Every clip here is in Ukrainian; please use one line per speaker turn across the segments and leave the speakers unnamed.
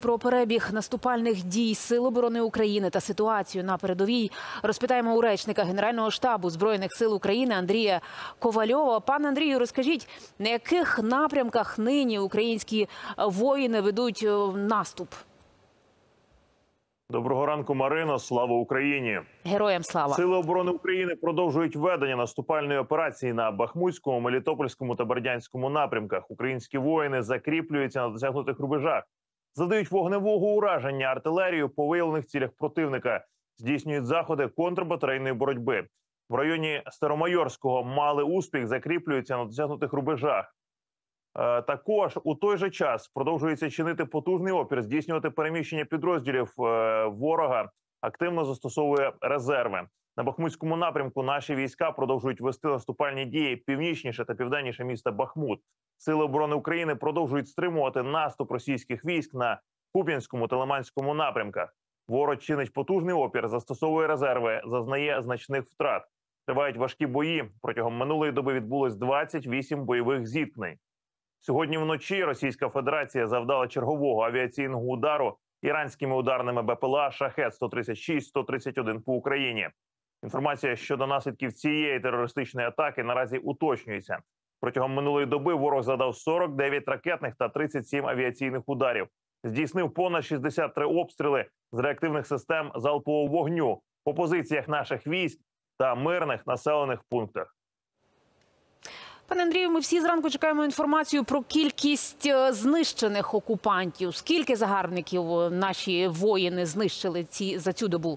Про перебіг наступальних дій Сил оборони України та ситуацію на передовій розпитаємо у речника Генерального штабу Збройних сил України Андрія Ковальова. Пане Андрію, розкажіть, на яких напрямках нині українські воїни ведуть наступ?
Доброго ранку, Марино. Слава Україні!
Героям слава!
Сили оборони України продовжують ведення наступальної операції на Бахмутському, Мелітопольському та Бердянському напрямках. Українські воїни закріплюються на досягнутих рубежах, задають вогневого ураження артилерію по виявлених цілях противника, здійснюють заходи контрбатарейної боротьби. В районі Старомайорського мали успіх, закріплюються на досягнутих рубежах. Також у той же час продовжується чинити потужний опір, здійснювати переміщення підрозділів ворога, активно застосовує резерви. На Бахмутському напрямку наші війська продовжують вести наступальні дії північніше та південніше міста Бахмут. Сили оборони України продовжують стримувати наступ російських військ на Куп'янському та Лиманському напрямках. Ворог чинить потужний опір, застосовує резерви, зазнає значних втрат. Тривають важкі бої. Протягом минулої доби відбулось 28 бойових зіткнень. Сьогодні вночі Російська Федерація завдала чергового авіаційного удару іранськими ударними БПЛА «Шахед-136-131» по Україні. Інформація щодо наслідків цієї терористичної атаки наразі уточнюється. Протягом минулої доби ворог завдав 49 ракетних та 37 авіаційних ударів. Здійснив понад 63 обстріли з реактивних систем залпового вогню по позиціях наших військ та мирних населених пунктах.
Пане Андрію, ми всі зранку чекаємо інформацію про кількість знищених окупантів. Скільки загарбників наші воїни знищили за цю добу?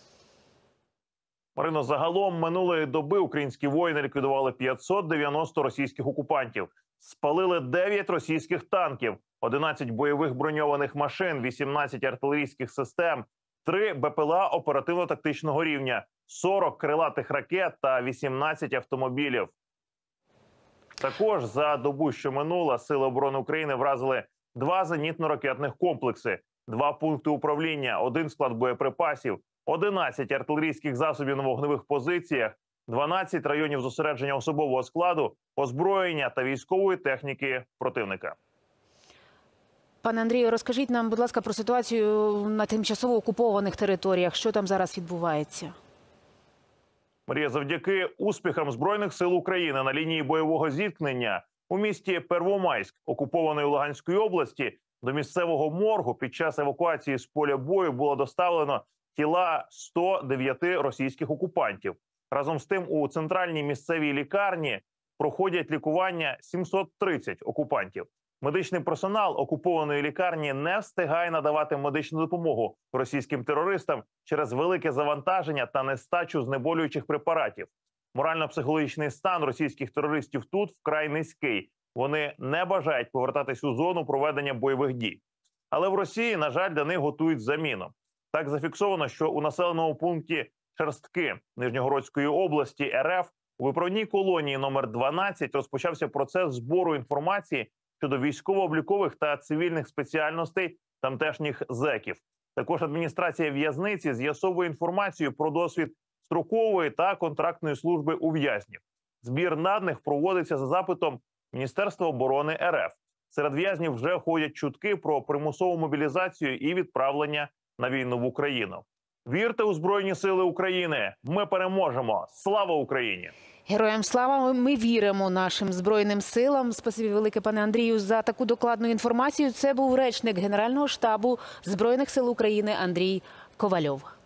Марино, загалом минулої доби українські воїни ліквідували 590 російських окупантів. Спалили 9 російських танків, 11 бойових броньованих машин, 18 артилерійських систем, 3 БПЛА оперативно-тактичного рівня, 40 крилатих ракет та 18 автомобілів. Також за добу, що минула, Сили оборони України вразили 2 зенітно-ракетних комплекси, 2 пункти управління, 1 склад боєприпасів, 11 артилерійських засобів на вогневих позиціях, 12 районів зосередження особового складу, озброєння та військової техніки противника.
Пане Андрію, розкажіть нам, будь ласка, про ситуацію на тимчасово окупованих територіях. Що там зараз відбувається?
Марія, завдяки успіхам Збройних сил України на лінії бойового зіткнення у місті Первомайськ, окупованої Луганської області, до місцевого моргу під час евакуації з поля бою було доставлено тіла 109 російських окупантів. Разом з тим, у центральній місцевій лікарні проходять лікування 730 окупантів. Медичний персонал окупованої лікарні не встигає надавати медичну допомогу російським терористам через велике завантаження та нестачу знеболюючих препаратів. Морально-психологічний стан російських терористів тут вкрай низький. Вони не бажають повертатись у зону проведення бойових дій. Але в Росії, на жаль, для них готують заміну. Так зафіксовано, що у населеному пункті Шерстки Нижньогородської області РФ у виправній колонії номер 12 розпочався процес збору інформації щодо військово-облікових та цивільних спеціальностей тамтешніх зеків. Також адміністрація в'язниці з'ясовує інформацію про досвід строкової та контрактної служби ув'язнів. Збір наданих проводиться за запитом Міністерства оборони РФ. Серед в'язнів вже ходять чутки про примусову мобілізацію і відправлення на війну в Україну. Вірте у Збройні сили України! Ми переможемо! Слава Україні!
Героям слава! Ми віримо нашим Збройним силам. Спасибі велике, пане Андрію, за таку докладну інформацію. Це був речник Генерального штабу Збройних сил України Андрій Ковальов.